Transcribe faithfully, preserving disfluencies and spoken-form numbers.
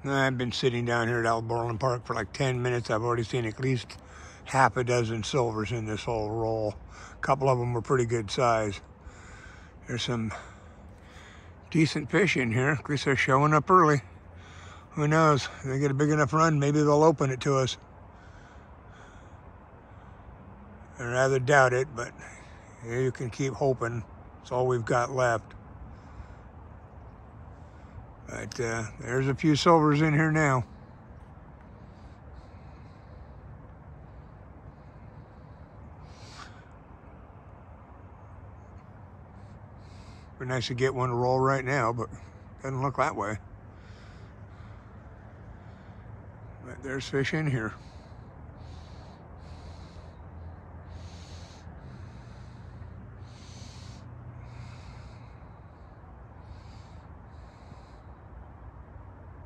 I've been sitting down here at Alborland Park for like ten minutes. I've already seen at least half a dozen silvers in this whole roll. A couple of them were pretty good size. There's some decent fish in here. At least they're showing up early. Who knows? If they get a big enough run, maybe they'll open it to us. I rather doubt it, but you can keep hoping. It's all we've got left. But uh, there's a few silvers in here now. Be nice to get one to roll right now, but doesn't look that way. But there's fish in here.